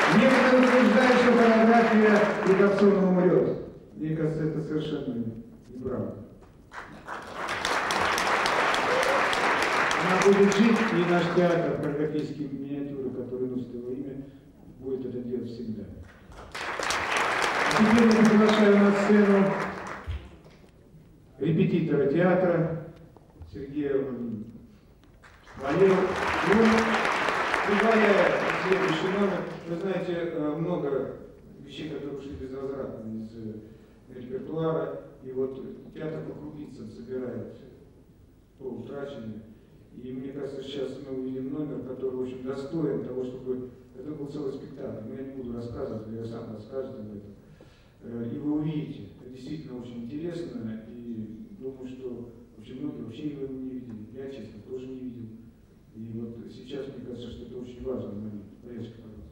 Некоторые утверждают, что хореография Егорцова умрет. Мне кажется, это совершенно неправда. Она будет жить, и наш театр, хореографические миниатюры, которые носят его имя, будет это делать всегда. Теперь я приглашаю на сцену репетитора театра Сергея Валерьева. Предлагая следующий номер, вы знаете, много вещей, которые ушли безвозвратно из репертуара, и вот театр по крупицам собирает то утраченное. И мне кажется, сейчас мы увидим номер, который очень достоин того, чтобы... Это был целый спектакль, но я не буду рассказывать, я сам расскажет об этом. И вы увидите, это действительно очень интересно, и думаю, что очень многие вообще его не видели, я, честно, тоже не видел. И вот сейчас мне кажется, что это очень важный момент. Олежка, пожалуйста.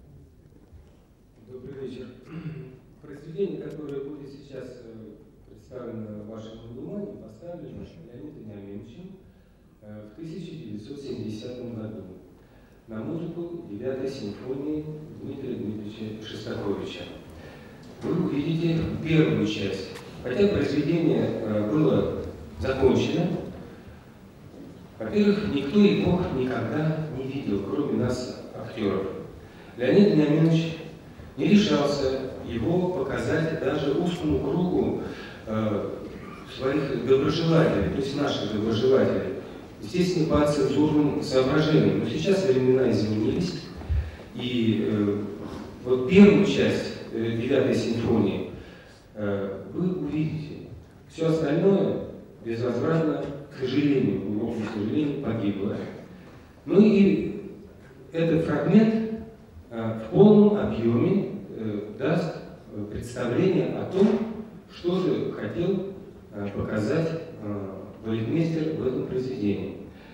Добрый вечер. Произведение, которое будет сейчас представлено вашему вниманию, поставлено Леонидом Вениаминовичем в 1970 году на музыку 9-й симфонии Дмитрия Дмитриевича Шостаковича. Вы увидите первую часть. Хотя произведение было закончено, во-первых, никто его никогда не видел, кроме нас, актеров. Леонид Вениаминович не решался его показать даже узкому кругу своих доброжелателей, то есть наших доброжелателей. Естественно, по цензурным соображениям. Но сейчас времена изменились, и вот первую часть 9-й симфонии вы увидите. Все остальное безвозвратно, к сожалению, погибло. Ну и этот фрагмент в полном объеме даст представление о том, что же хотел показать балетмейстер в этом произведении.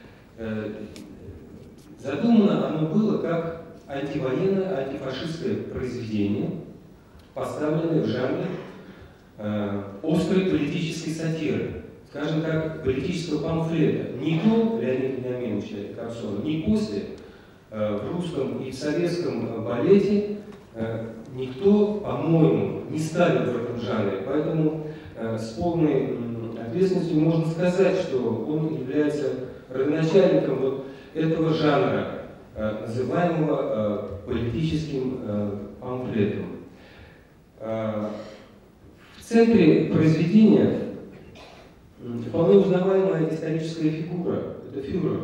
Задумано оно было как антивоенное, антифашистское произведение, поставленное в жанре острой политической сатиры, скажем так, политического памфлета. Ни до Леонида Вениаминовича Кобзона, ни после в русском и в советском балете никто, по-моему, не ставит в этом жанре. Поэтому с полной ответственностью можно сказать, что он является родоначальником вот этого жанра, называемого политическим памфлетом. В центре произведения вполне узнаваемая историческая фигура. Это фюрер.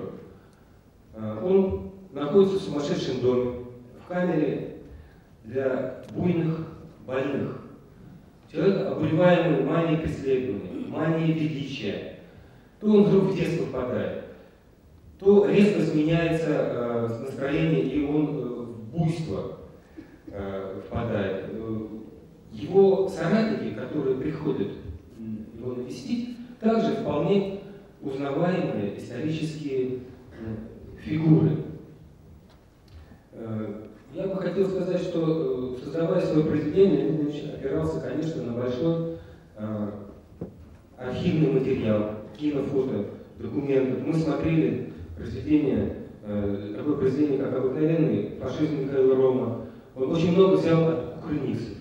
Он находится в сумасшедшем доме, в камере для буйных больных. Человек, обуреваемый манией преследования, манией величия. То он вдруг в детство впадает, то резко изменяется настроение, и он в буйство впадает. Его соратники, которые приходят его навестить, также вполне узнаваемые исторические фигуры. Я бы хотел сказать, что, создавая свое произведение, Леонид Ильич опирался, конечно, на большой архивный материал, кинофото, документы. Мы смотрели произведение, такое произведение, как «Обыкновенный фашизм» Михаила Рома. Он очень много взял от кукрыниксов.